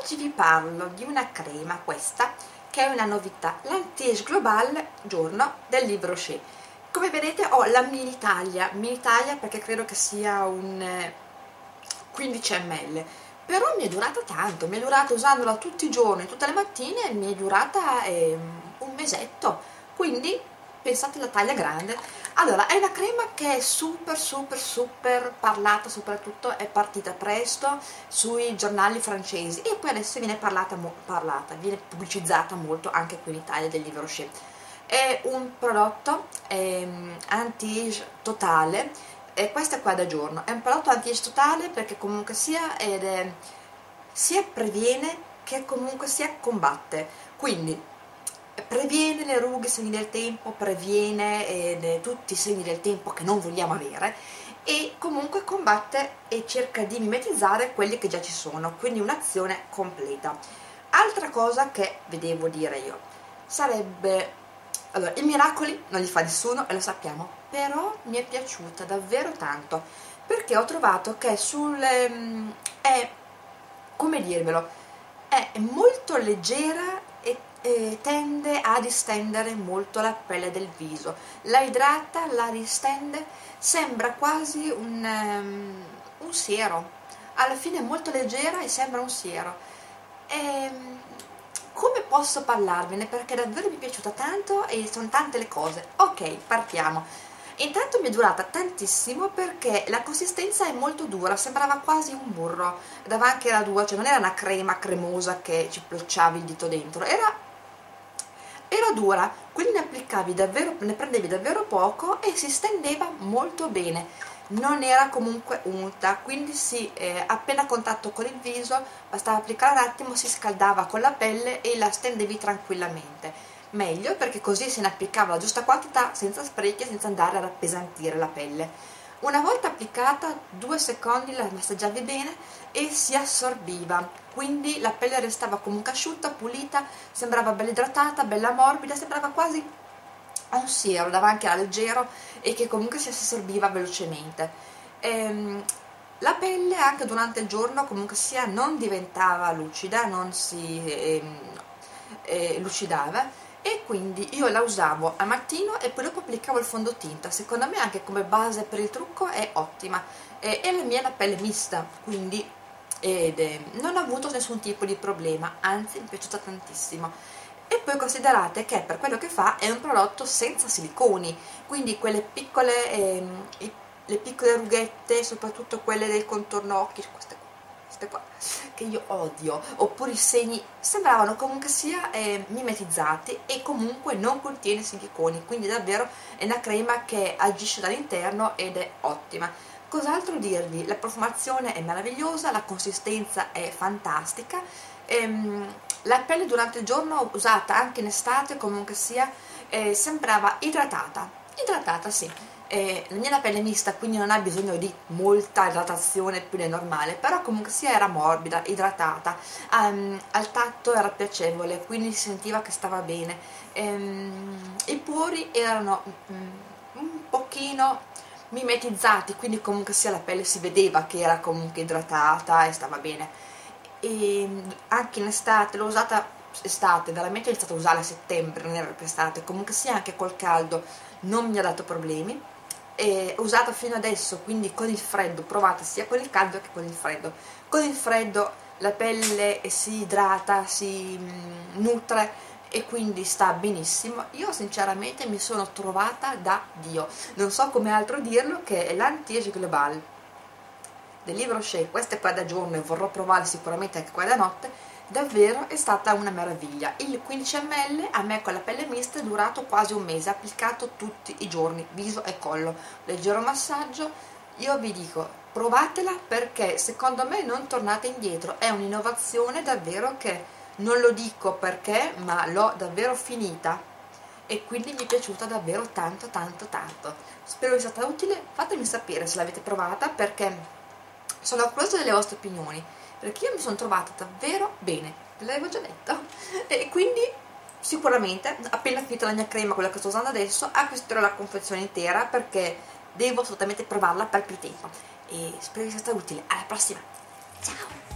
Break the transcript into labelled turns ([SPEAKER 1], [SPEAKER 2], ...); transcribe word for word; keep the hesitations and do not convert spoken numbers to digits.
[SPEAKER 1] Oggi vi parlo di una crema, questa, che è una novità, l'Anti-Age Global Giorno del Yves Rocher. Come vedete ho la mini taglia, mini taglia perché credo che sia un quindici millilitri, però mi è durata tanto, mi è durata usandola tutti i giorni, tutte le mattine, mi è durata eh, un mesetto, quindi pensate alla taglia grande. Allora, è una crema che è super super super parlata, soprattutto è partita presto sui giornali francesi e poi adesso viene parlata, parlata viene pubblicizzata molto anche qui in Italia del Yves Rocher. È un prodotto ehm, anti-age totale, e questo è qua da giorno, è un prodotto anti-age totale perché comunque sia, ed è, sia previene che comunque sia combatte, quindi previene le rughe, i segni del tempo, previene eh, tutti i segni del tempo che non vogliamo avere e comunque combatte e cerca di mimetizzare quelli che già ci sono, quindi un'azione completa. Altra cosa che vi devo dire io sarebbe, allora, i miracoli non li fa nessuno e lo sappiamo, però mi è piaciuta davvero tanto perché ho trovato che sul è, come dirvelo, è molto leggera e E tende a distendere molto la pelle del viso, la idrata, la distende, sembra quasi un, um, un siero, alla fine è molto leggera e sembra un siero. E, come posso parlarvene? Perché davvero mi è piaciuta tanto e sono tante le cose. Ok, partiamo. Intanto mi è durata tantissimo perché la consistenza è molto dura, sembrava quasi un burro, davanti era dura, cioè non era una crema cremosa che ci placciavi il dito dentro, era era dura, quindi ne applicavi davvero, ne prendevi davvero poco e si stendeva molto bene, non era comunque unta, quindi sì, eh, appena a contatto con il viso bastava applicare un attimo, si scaldava con la pelle e la stendevi tranquillamente, meglio perché così se ne applicava la giusta quantità senza sprechi e senza andare ad appesantire la pelle. Una volta applicata, due secondi la massaggiavi bene e si assorbiva, quindi la pelle restava comunque asciutta, pulita, sembrava bella idratata, bella morbida, sembrava quasi un siero, davanti era leggero e che comunque si assorbiva velocemente. Ehm, la pelle anche durante il giorno comunque sia non diventava lucida, non si ehm, eh, lucidava, e quindi io la usavo al mattino e poi dopo applicavo il fondotinta. Secondo me anche come base per il trucco è ottima e, e la mia è una pelle mista, quindi ed, eh, non ho avuto nessun tipo di problema, anzi mi è piaciuta tantissimo. E poi considerate che per quello che fa è un prodotto senza siliconi, quindi quelle piccole ehm, i, le piccole rughette, soprattutto quelle del contorno occhi, queste queste qua che io odio, oppure i segni, sembravano comunque sia eh, mimetizzati e comunque non contiene siliconi, quindi davvero è una crema che agisce dall'interno ed è ottima. Cos'altro dirvi? La profumazione è meravigliosa, la consistenza è fantastica, ehm, la pelle durante il giorno usata anche in estate comunque sia eh, sembrava idratata, idratata sì. Eh, la mia è una pelle mista, quindi non ha bisogno di molta idratazione più del normale, però comunque sia era morbida, idratata, um, al tatto era piacevole, quindi si sentiva che stava bene. Um, i pori erano um, un pochino mimetizzati, quindi comunque sia la pelle si vedeva che era comunque idratata e stava bene. E anche in estate l'ho usata estate, veramente ho iniziato a usarla a settembre, non era per estate, comunque sia anche col caldo non mi ha dato problemi. E ho usato fino adesso, quindi con il freddo, provate sia con il caldo che con il freddo. Con il freddo la pelle si idrata, si nutre e quindi sta benissimo. Io sinceramente mi sono trovata da Dio, non so come altro dirlo, che è l'Anti-Age Global del Yves Rocher. Questa è qua da giorno e vorrò provare sicuramente anche qua da notte. Davvero è stata una meraviglia. Il quindici millilitri a me con la pelle mista è durato quasi un mese, applicato tutti i giorni, viso e collo, leggero massaggio. Io vi dico, provatela perché secondo me non tornate indietro, è un'innovazione davvero che non lo dico perché, ma l'ho davvero finita e quindi mi è piaciuta davvero tanto tanto tanto. Spero vi sia stata utile, fatemi sapere se l'avete provata perché sono curiosa delle vostre opinioni, perché io mi sono trovata davvero bene, ve l'avevo già detto, e quindi sicuramente appena finita la mia crema, quella che sto usando adesso, acquisterò la confezione intera perché devo assolutamente provarla per più tempo. E spero vi sia stata utile. Alla prossima, ciao!